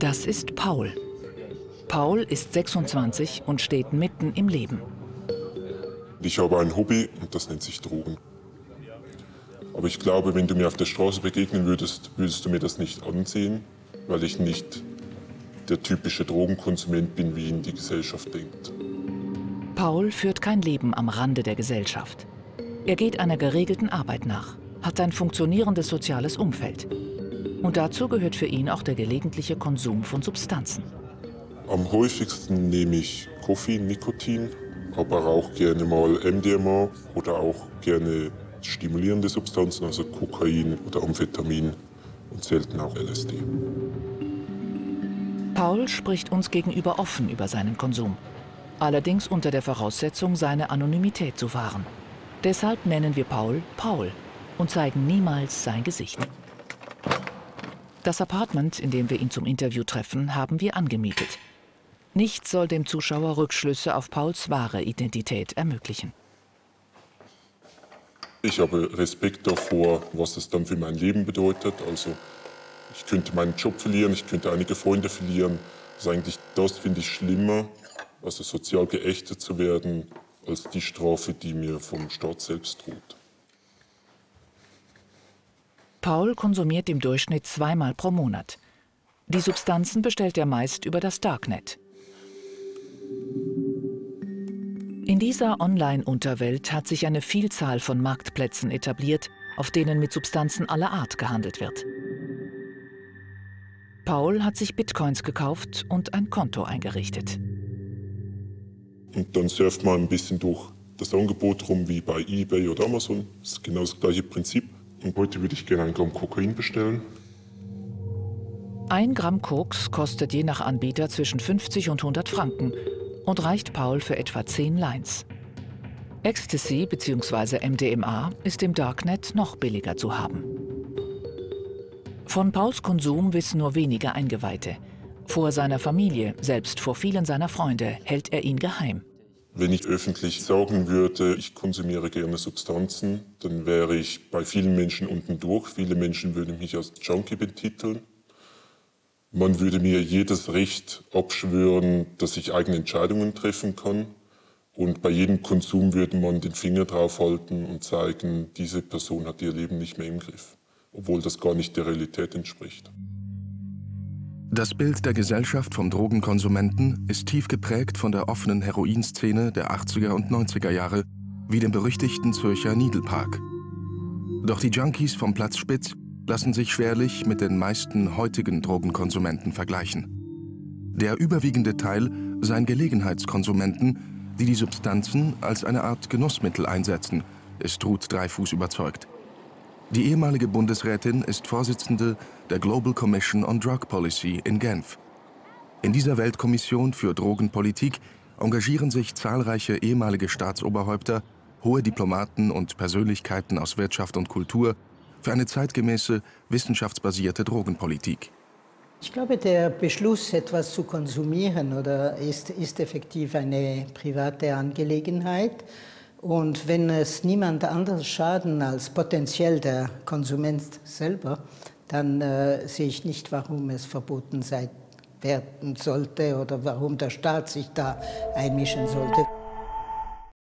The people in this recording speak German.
Das ist Paul. Paul ist 26 und steht mitten im Leben. Ich habe ein Hobby und das nennt sich Drogen. Aber ich glaube, wenn du mir auf der Straße begegnen würdest, würdest du mir das nicht ansehen, weil ich nicht der typische Drogenkonsument bin, wie ihn die Gesellschaft denkt. Paul führt kein Leben am Rande der Gesellschaft. Er geht einer geregelten Arbeit nach, hat ein funktionierendes soziales Umfeld. Und dazu gehört für ihn auch der gelegentliche Konsum von Substanzen. Am häufigsten nehme ich Koffein, Nikotin, aber auch gerne mal MDMA oder auch gerne stimulierende Substanzen, also Kokain oder Amphetamin und selten auch LSD. Paul spricht uns gegenüber offen über seinen Konsum. Allerdings unter der Voraussetzung, seine Anonymität zu wahren. Deshalb nennen wir Paul Paul und zeigen niemals sein Gesicht. Das Apartment, in dem wir ihn zum Interview treffen, haben wir angemietet. Nichts soll dem Zuschauer Rückschlüsse auf Pauls wahre Identität ermöglichen. Ich habe Respekt davor, was es dann für mein Leben bedeutet. Also ich könnte meinen Job verlieren, ich könnte einige Freunde verlieren. Also eigentlich das finde ich schlimmer, also sozial geächtet zu werden, als die Strafe, die mir vom Staat selbst droht. Paul konsumiert im Durchschnitt 2-mal pro Monat. Die Substanzen bestellt er meist über das Darknet. In dieser Online-Unterwelt hat sich eine Vielzahl von Marktplätzen etabliert, auf denen mit Substanzen aller Art gehandelt wird. Paul hat sich Bitcoins gekauft und ein Konto eingerichtet. Und dann surft man ein bisschen durch das Angebot rum wie bei eBay oder Amazon. Das ist genau das gleiche Prinzip. Und heute würde ich gerne 1 Gramm Kokain bestellen. 1 Gramm Koks kostet je nach Anbieter zwischen 50 und 100 Franken und reicht Paul für etwa 10 Lines. Ecstasy bzw. MDMA ist im Darknet noch billiger zu haben. Von Pauls Konsum wissen nur wenige Eingeweihte. Vor seiner Familie, selbst vor vielen seiner Freunde, hält er ihn geheim. Wenn ich öffentlich sagen würde, ich konsumiere gerne Substanzen, dann wäre ich bei vielen Menschen unten durch. Viele Menschen würden mich als Junkie betiteln. Man würde mir jedes Recht abschwören, dass ich eigene Entscheidungen treffen kann. Und bei jedem Konsum würde man den Finger drauf halten und zeigen, diese Person hat ihr Leben nicht mehr im Griff, obwohl das gar nicht der Realität entspricht. Das Bild der Gesellschaft vom Drogenkonsumenten ist tief geprägt von der offenen Heroinszene der 80er und 90er Jahre, wie dem berüchtigten Zürcher Needle Park. Doch die Junkies vom Platz Spitz lassen sich schwerlich mit den meisten heutigen Drogenkonsumenten vergleichen. Der überwiegende Teil seien Gelegenheitskonsumenten, die die Substanzen als eine Art Genussmittel einsetzen, ist Ruth Dreifuß überzeugt. Die ehemalige Bundesrätin ist Vorsitzende der Global Commission on Drug Policy in Genf. In dieser Weltkommission für Drogenpolitik engagieren sich zahlreiche ehemalige Staatsoberhäupter, hohe Diplomaten und Persönlichkeiten aus Wirtschaft und Kultur für eine zeitgemäße, wissenschaftsbasierte Drogenpolitik. Ich glaube, der Beschluss, etwas zu konsumieren, ist effektiv eine private Angelegenheit. Und wenn es niemand anderes schaden als potenziell der Konsument selber, dann sehe ich nicht, warum es verboten werden sollte oder warum der Staat sich da einmischen sollte.